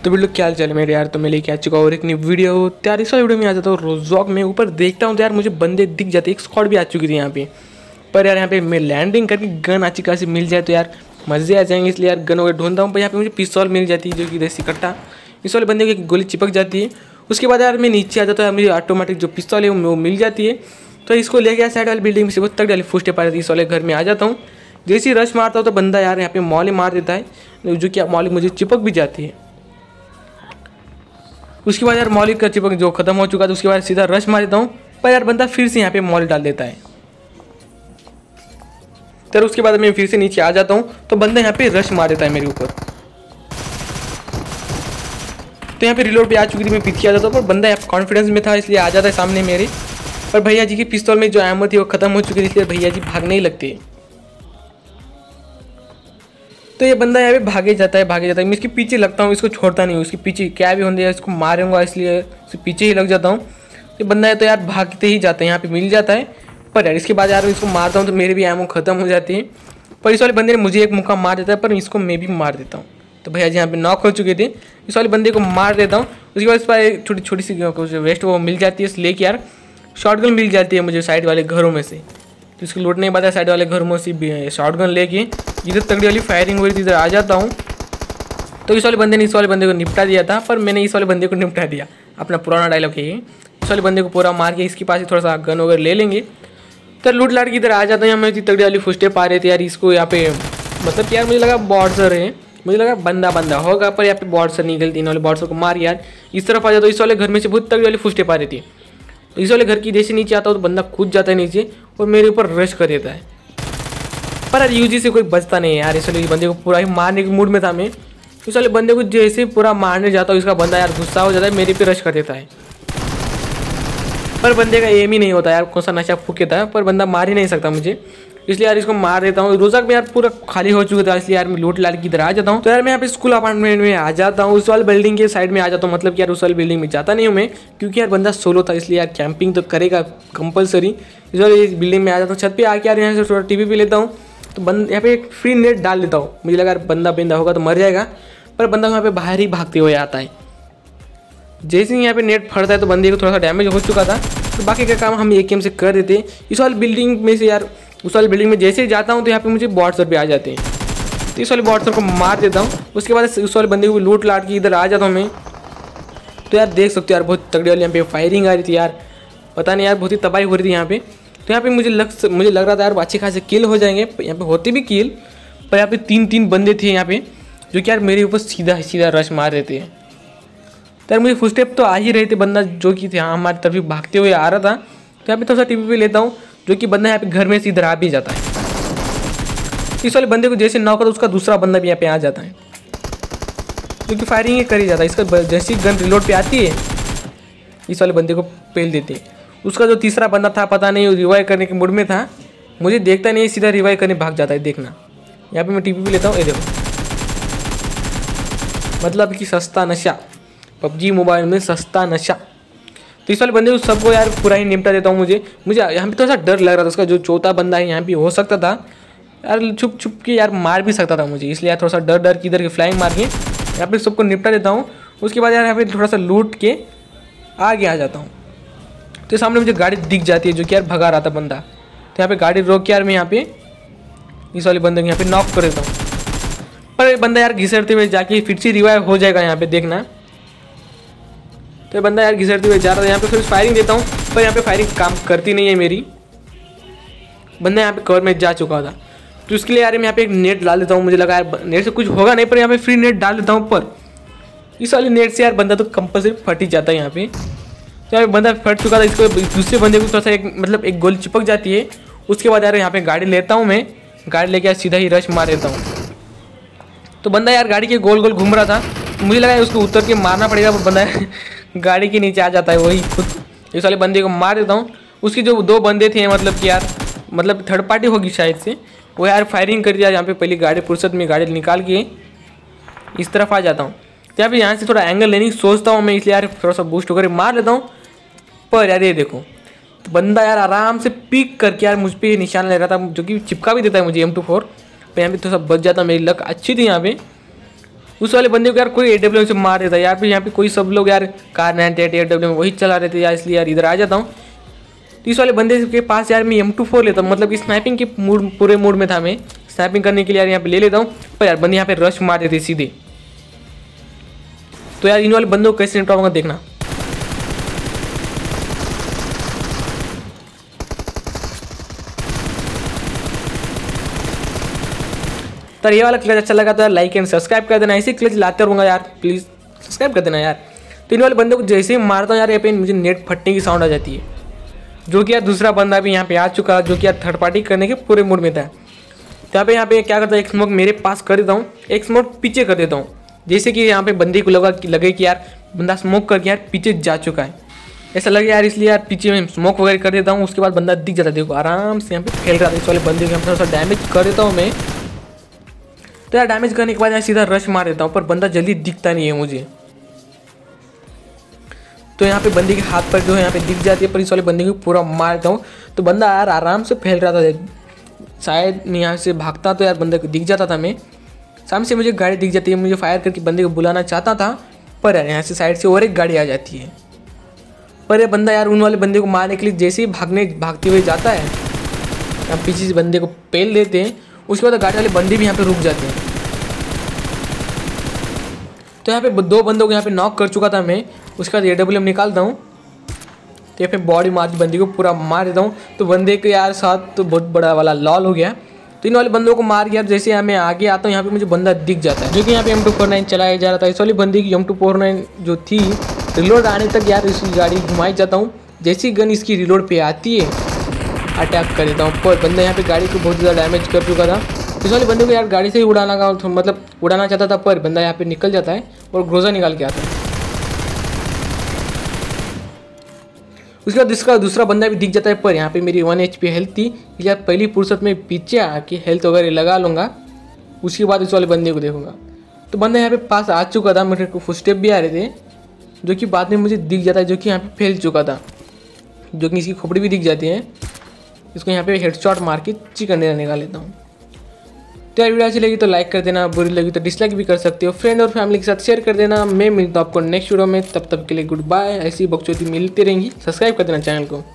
तो वीडियो क्या हाल चाल है मेरे यार। तो मैं लेके आ चुका हूँ और एक नई वीडियो। तो यार इस वीडियो में आ जाता हूँ रोजॉक में। ऊपर देखता हूँ तो यार मुझे बंदे दिख जाते, एक स्क्वाड भी आ चुकी थी यहाँ पे। पर यार यहाँ पे मैं लैंडिंग करके गन अच्छी खासी मिल जाए तो यार मज़े आ जाएंगे, इसलिए यार गन वगैरह ढूंढता हूँ। पर यहाँ पे मुझे पिस्तौल मिल जाती है जो कि देसी कट्टा। इस वाले बंदे की गोली चिपक जाती है। उसके बाद यार मैं नीचे आ जाता है, मुझे ऑटोमेटिक जो पिस्तौल है वो मिल जाती है। तो इसको ले गया साइड वाली बिल्डिंग से, वो तक डाली फुस्ट पा रही थी। इस वाले घर में आ जाता हूँ, जैसे ही रश मारता हूँ तो बंदा यार यहाँ पे मॉल मार देता है, जो कि मॉल मुझे चिपक भी जाती है। उसके बाद यार मॉलिक का चिपक जो खत्म हो चुका था, उसके बाद सीधा रश मार देता हूँ। पर यार बंदा फिर से यहाँ पे मॉल डाल देता है। तो उसके बाद मैं फिर से नीचे आ जाता हूँ तो बंदा यहाँ पे रश मार देता है मेरे ऊपर। तो यहाँ पे रिलोड पे आ चुकी थी, मैं पीछे आ जाता हूँ। पर बंदा यहाँ कॉन्फिडेंस में था इसलिए आ जाता है सामने मेरे। पर भैया जी की पिस्तौल में जो एमो थी वो खत्म हो चुकी थी, इसलिए भैया जी भागने ही लगते। तो ये बंदा यहाँ पे भागे जाता है मैं इसके पीछे लगता हूँ, इसको छोड़ता नहीं हूँ। इसके पीछे क्या भी होने इसको मारूंगा, इसलिए इसके पीछे ही लग जाता हूँ। ये बंदा है तो यार भागते ही जाता है, यहाँ पे मिल जाता है। पर यार इसके बाद यार इसको मारता हूँ तो मेरी भी एमो खत्म हो जाती है। पर इस वाले बंदे ने मुझे एक मुक्का मार देता है, पर इसको मैं भी मार देता हूँ। तो भैया जी यहाँ पे नॉक हो चुके थे, इस वाले बंदे को मार देता हूँ। उसके बाद इस पर एक छोटी छोटी सी वेस्ट वो मिल जाती है, लेके यार शॉटगन मिल जाती है मुझे साइड वाले घरों में से। तो इसको लूटने के बाद साइड वाले घरों में से शॉटगन लेके इधर तगड़ी वाली फायरिंग हुई थी, इधर आ जाता हूँ। तो इस वाले बंदे ने इस वाले बंदे को निपटा दिया था, पर मैंने इस वाले बंदे को निपटा दिया। अपना पुराना डायलॉग है ये। इस वाले बंदे को पूरा मार के इसके पास ही थोड़ा सा गन वगैरह ले लेंगे। तो लूट लाट की इधर आ जाता है। यहाँ मैं तगड़ी वाली फुस्टे पा रहे थे यार इसको यहाँ पे, मतलब यार मुझे लगा बॉर्डर है, मुझे लगा बंदा होगा, पर यहाँ पे बॉर्डर निकलती इन वाले बॉर्डर को मार यार इस तरफ आ जाता। इस वाले घर में से बहुत तगड़ी वाली फुस्टे पा रही थी। तो इस वाले घर की जैसे नीचे आता हूँ तो बंदा कूद जाता है नीचे और मेरे ऊपर रश कर देता है। पर यार यूजी से कोई बचता नहीं है यार। इस वाले बंदे को पूरा ही मारने के मूड में था मैं। इस वाले बंदे को जैसे पूरा मारने जाता हूँ, इसका बंदा यार गुस्सा हो जाता है, मेरे पे रश कर देता है। पर बंदे का एम ही नहीं होता यार, कौन सा नशा फूके था, पर बंदा मार ही नहीं सकता मुझे, इसलिए यार इसको मार देता हूँ। रोजाक में यार पूरा खाली हो चुका था, इसलिए यार मैं लूट लाट की इधर आ जाता हूँ। तो यार मैं यहाँ पे स्कूल अपार्टमेंट में आ जाता हूँ, उस वाले बिल्डिंग के साइड में आ जाता हूँ। मतलब कि यार उस वाली बिल्डिंग में जाता नहीं हूँ मैं, क्योंकि यार बंदा सोलो था, इसलिए यार कैंपिंग तो करेगा कंपलसरी। इस वाले बिल्डिंग में आ जाता हूँ, छत पे आके यार यहाँ से थोड़ा टीवी पे लेता हूँ। तो यहाँ पे एक फ्री नेट डाल देता हूँ, मुझे लगा यार बंदा होगा तो मर जाएगा, पर बंदा यहाँ पे बाहर ही भागते हुए आता है। जैसे ही यहाँ पे नेट फटता है तो बंदे को थोड़ा सा डैमेज हो चुका था, तो बाकी का काम हम एकेएम से कर देते हैं। इस वाली बिल्डिंग में से यार उस वाली बिल्डिंग में जैसे ही जाता हूँ तो यहाँ पे मुझे बॉट्सर पे आ जाते हैं। तो इस वाले बॉट्सर को मार देता हूँ। उसके बाद उस वाले बंदे को लूट लाट के इधर आ जाता हूँ मैं। तो यार देख सकते हो यार बहुत तगड़ी वाली यहाँ पे फायरिंग आ रही थी यार, पता नहीं यार बहुत ही तबाही हो रही थी यहाँ पे। तो यहाँ पे मुझे लग रहा था यार अच्छे खासे किल हो जाएंगे, यहाँ पे होते भी किल, पर यहाँ पे तीन बंदे थे यहाँ पे जो कि यार मेरे ऊपर सीधा रश मार रहे थे। तो यार मुझे फुल स्टेप तो आ ही रहे थे, बंदा जो कि थे हमारी तरफ भागते हुए आ रहा था। तो यहाँ पे थोड़ा सा टीवी पे लेता हूँ, जो कि बंदा यहाँ पे घर में से इधर आ भी जाता है। इस वाले बंदे को जैसे नॉक करो उसका दूसरा बंदा भी यहाँ पे आ जाता है, जो कि फायरिंग ही कर ही जाता है। इसका जैसी गन रिलोड पे आती है इस वाले बंदे को पेल देती है। उसका जो तीसरा बंदा था पता नहीं वो रिवाइव करने के मूड में था, मुझे देखता नहीं सीधा रिवाइव करने भाग जाता है। देखना यहाँ पे मैं टीवी पे लेता हूँ, ये देखो, मतलब कि सस्ता नशा, पबजी मोबाइल में सस्ता नशा। तो इस वाले बंदे को सबको यार पूरा ही निपटा देता हूँ। मुझे यहाँ पे थोड़ा सा डर लग रहा था, उसका जो चौथा बंदा है यहाँ पे हो सकता था यार छुप के यार मार भी सकता था मुझे, इसलिए यार थोड़ा सा डर किधर की फ्लाइंग मार के यहाँ पे सबको निपटा देता हूँ। उसके बाद यार यहाँ पे थोड़ा सा लूट के आगे आ जाता हूँ। तो सामने मुझे गाड़ी दिख जाती है जो कि यार भगा रहा था बंदा। तो यहाँ पे गाड़ी रोक के यार मैं यहाँ पे इस वाले बंदे को यहाँ पे नॉक कर देता हूँ। पर बंदा यार घिसटते हुए जाके फिर से रिवाइव हो जाएगा, यहाँ पे देखना। तो बंदा यार घिसटते हुए जा रहा था, यहाँ पे फिर फायरिंग देता हूँ, पर यहाँ पे फायरिंग काम करती नहीं है मेरी। बंदा यहाँ पे कवर में जा चुका था, तो उसके लिए यार मैं यहाँ पे एक नेट डाल देता हूँ। मुझे लगा यार नेट से कुछ होगा नहीं, पर यहाँ पे फ्री नेट डाल देता हूँ। पर इस वाले नेट से यार बंदा तो कंपल्सरी फट ही जाता है यहाँ पे। तो यहाँ पे बंदा फट चुका था, इसको दूसरे बंदे को थोड़ा सा मतलब एक गोली चिपक जाती है। उसके बाद यार यहाँ पे गाड़ी लेता हूँ मैं, गाड़ी लेके सीधा ही रश मार देता हूँ। तो बंदा यार गाड़ी के गोल घूम रहा था, मुझे लगा उसको उतर के मारना पड़ेगा, पर बंदा गाड़ी के नीचे आ जाता है वही खुद। इस वाले बंदे को मार देता हूँ। उसके जो दो बंदे थे मतलब कि यार मतलब थर्ड पार्टी होगी शायद से, वो यार फायरिंग कर दिया। यहाँ पे पहली गाड़ी फुर्सत में गाड़ी निकाल के इस तरफ आ जाता हूँ। तो यहाँ पे यहाँ से थोड़ा एंगल लेने की सोचता हूँ मैं, इसलिए यार थोड़ा सा बूस्ट होकर मार लेता हूँ। पर यार ये देखो, तो बंदा यार आराम से पीक करके यार मुझ पर निशान ले रहा था, जो कि चिपका भी देता है मुझे M24। तो यहाँ पे थोड़ा सा बच जाता, मेरी लक अच्छी थी यहाँ पे। उस वाले बंदे को यार कोई AWM से मार देता है यार। यहाँ पे कोई सब लोग यार कार 98 AWM वही चला रहे थे यार, इसलिए यार इधर आ जाता हूँ। तो इस वाले बंदे के पास यार मैं M24 लेता हूँ, मतलब कि स्नाइपिंग के पूरे मूड में था मैं, स्नाइपिंग करने के लिए यार यहाँ पे ले लेता हूँ। पर यार बंदे यहाँ पे रश मार देते सीधे। तो यार इन वाले बंदों को कैसे निपटाऊंगा देखना। तो ये वाला क्लच अच्छा लगा तो यार लाइक एंड सब्सक्राइब कर देना, ऐसे क्लच लाते रहूँगा यार, प्लीज़ सब्सक्राइब कर देना यार। तो इन वाले बंदे को जैसे ही मारता हूँ यार यहाँ पे मुझे नेट फटने की साउंड आ जाती है, जो कि यार दूसरा बंदा भी यहाँ पे आ चुका है, जो कि यार थर्ड पार्टी करने के पूरे मूड में था। तो यहाँ पे क्या करता है, एक स्मोक मेरे पास कर देता हूँ, एक स्मोक पीछे कर देता हूँ, जैसे कि यहाँ पे बंदे को लगे कि यार बंदा स्मोक करके यार पीछे जा चुका है, ऐसा लगे यार, इसलिए यार पीछे में स्मोक वगैरह कर देता हूँ। उसके बाद बंदा दिख जाता है, देखो आराम से यहाँ पे खेल रहा था। इस वाले बंदे को थोड़ा सा डैमेज कर देता हूँ मैं। तो यार डैमेज करने के बाद यार सीधा रश मार देता हूँ, पर बंदा जल्दी दिखता नहीं है मुझे। तो यहाँ पे बंदे के हाथ पर जो है यहाँ पे दिख जाती है, पर इस वाले बंदे को पूरा मार देता हूँ। तो बंदा यार आराम से फैल रहा था, शायद मैं यहाँ से भागता तो यार बंदे को दिख जाता था मैं। सामने से मुझे गाड़ी दिख जाती है, मुझे फायर करके बंदे को बुलाना चाहता था, पर यार यहाँ से साइड से और एक गाड़ी आ जाती है। पर ये बंदा यार उन वाले बंदे को मारने के लिए जैसे ही भागते हुए जाता है, यहाँ पीछे से बंदे को पेल देते हैं। उसके बाद गाड़ी वाले बंदे भी यहाँ पे रुक जाते हैं। तो यहाँ पे 2 बंदों को यहाँ पे नॉक कर चुका था मैं। उसके बाद AWM निकालता हूँ, तो यहाँ पे बॉडी मार के बंदे को पूरा मार देता हूँ। तो बंदे के यार साथ तो बहुत बड़ा वाला लॉल हो गया। तो इन वाले बंदों को मार के यार जैसे यहाँ मैं आगे आता हूँ, यहाँ पे मुझे बंदा दिख जाता है, जो कि यहाँ पे M249 चलाया जा रहा था। इस वाली बंदे की M249 जो थी, रिलोड आने तक यार इसकी गाड़ी घुमाई जाता हूँ। जैसी गन इसकी रिलोड पे आती है अटैक कर देता हूँ, पर बंदा यहाँ पे गाड़ी को बहुत ज़्यादा डैमेज कर चुका था। इस वाले बंदे को यार गाड़ी से ही उड़ाना चाहता था, पर बंदा यहाँ पे निकल जाता है और ग्रोजा निकाल के आता है। उसके बाद इसका दूसरा बंदा भी दिख जाता है, पर यहाँ पे मेरी 1 HP हेल्थ थी, या पहली फुर्सत में पीछे आके हेल्थ वगैरह लगा लूँगा, उसके बाद इस वाले बंदे को देखूंगा। तो बंदा यहाँ पे पास आ चुका था, मेरे को फुटस्टेप भी आ रहे थे, जो कि बाद में मुझे दिख जाता है, जो कि यहाँ पे फैल चुका था, जो कि इसकी खोपड़ी भी दिख जाती है। इसको यहाँ पे हेडशॉट मार के चिकन डिनर निकाल लेता हूँ। तो यार वीडियो अच्छी लगी तो लाइक कर देना, बुरी लगी तो डिसलाइक भी कर सकते हो। फ्रेंड और फैमिली के साथ शेयर कर देना। मैं मिलता हूँ आपको नेक्स्ट वीडियो में, तब तक के लिए गुड बाय। ऐसी बकचोदी मिलती रहेंगी, सब्सक्राइब कर देना चैनल को।